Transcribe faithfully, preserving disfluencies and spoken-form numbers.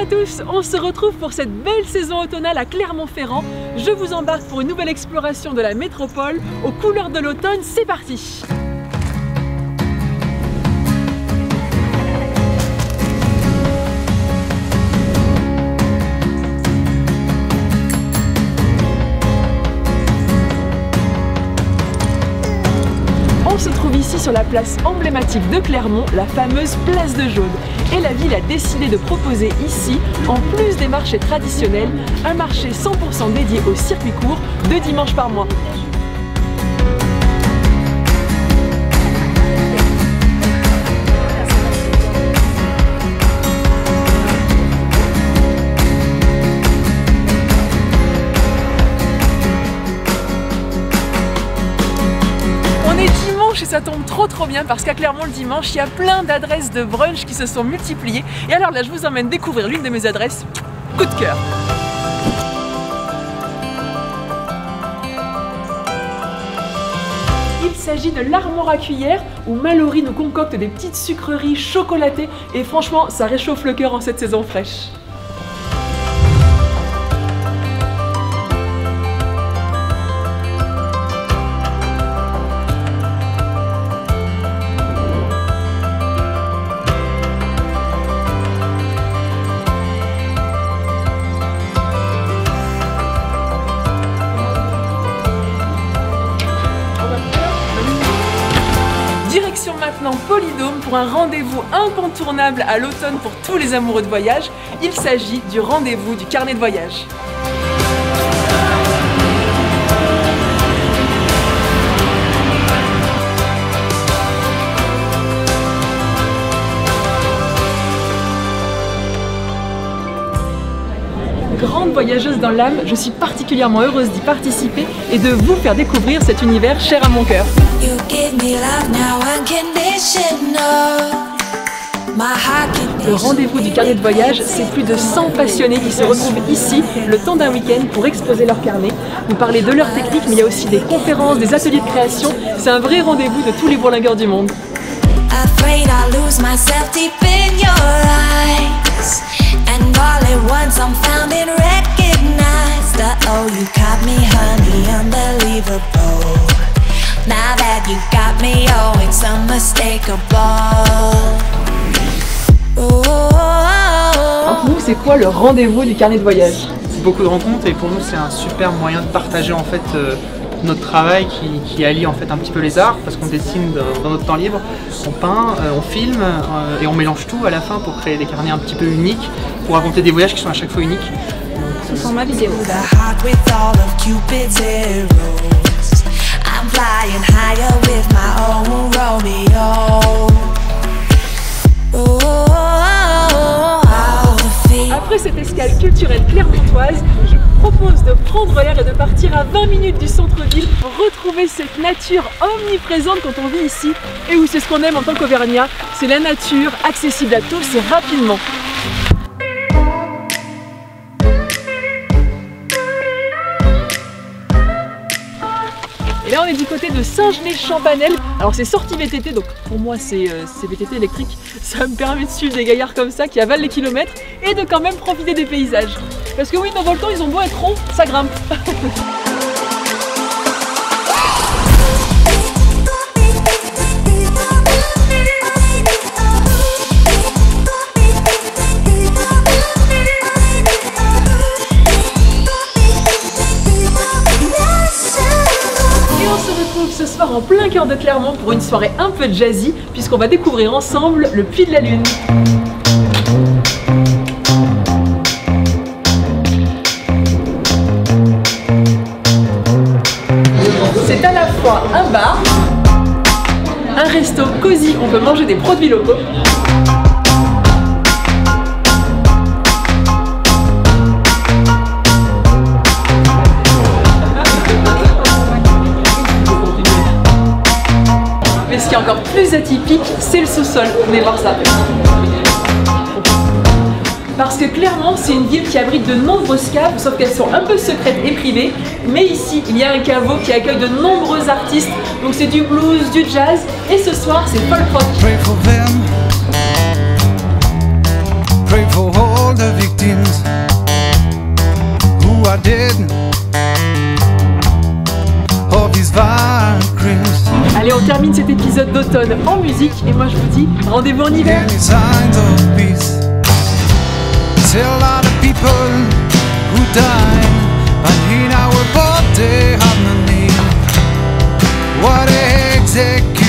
à tous, on se retrouve pour cette belle saison automnale à Clermont-Ferrand. Je vous embarque pour une nouvelle exploration de la métropole aux couleurs de l'automne, c'est parti! On se trouve ici sur la place emblématique de Clermont, la fameuse place de Jaude. Et la ville a décidé de proposer ici, en plus des marchés traditionnels, un marché cent pour cent dédié au circuit court, deux dimanches par mois. Et ça tombe trop trop bien parce qu'à Clermont le dimanche, il y a plein d'adresses de brunch qui se sont multipliées. Et alors là, je vous emmène découvrir l'une de mes adresses. Coup de cœur! Il s'agit de l'Armoire à cuillère où Mallory nous concocte des petites sucreries chocolatées et franchement, ça réchauffe le cœur en cette saison fraîche. Direction maintenant Polydôme pour un rendez-vous incontournable à l'automne pour tous les amoureux de voyage. Il s'agit du rendez-vous du carnet de voyage. Grande voyageuse dans l'âme, je suis particulièrement heureuse d'y participer et de vous faire découvrir cet univers cher à mon cœur. Le rendez-vous du carnet de voyage, c'est plus de cent passionnés qui se retrouvent ici le temps d'un week-end pour exposer leur carnet, nous parler de leur technique, mais il y a aussi des conférences, des ateliers de création. C'est un vrai rendez-vous de tous les bourlingueurs du monde. And all at once I'm found and recognized. Oh, you got me, honey, unbelievable. Now that you got me, oh, it's unmistakable. Oh, oh, nous, c'est quoi le rendez-vous du carnet de voyage? Beaucoup de rencontres et pour nous c'est un super moyen de partager en fait euh, notre travail qui, qui allie en fait un petit peu les arts parce qu'on dessine dans notre temps libre, on peint, euh, on filme euh, et on mélange tout à la fin pour créer des carnets un petit peu uniques, pour raconter des voyages qui sont à chaque fois uniques. Ce sont ma vidéo. Après cette escale culturelle clermontoise, je vous propose de prendre l'air et de partir à vingt minutes du centre-ville pour retrouver cette nature omniprésente quand on vit ici. Et où c'est ce qu'on aime en tant qu'Auvergnat, c'est la nature accessible à tous et rapidement. Et là on est du côté de Saint-Genès-Champanel. Alors c'est sortie V T T, donc pour moi c'est euh, V T T électrique. Ça me permet de suivre des gaillards comme ça qui avalent les kilomètres et de quand même profiter des paysages. Parce que oui, nos volcans ils ont beau être ronds, ça grimpe. Ce soir en plein cœur de Clermont pour une soirée un peu jazzy puisqu'on va découvrir ensemble le Puy de la Lune. C'est à la fois un bar, un resto cosy, on peut manger des produits locaux. Mais ce qui est encore plus atypique, c'est le sous-sol. Venez voir ça. Parce que Clermont, c'est une ville qui abrite de nombreuses caves, sauf qu'elles sont un peu secrètes et privées. Mais ici, il y a un caveau qui accueille de nombreux artistes. Donc c'est du blues, du jazz. Et ce soir, c'est folk rock. Pray for them. Pray for all the victims who are dead of these violent crimes. Allez, on termine cet épisode d'automne en musique et moi je vous dis rendez-vous en hiver. Any signs of peace? Still a lot of people who died, but in our boat they have no need. What execution?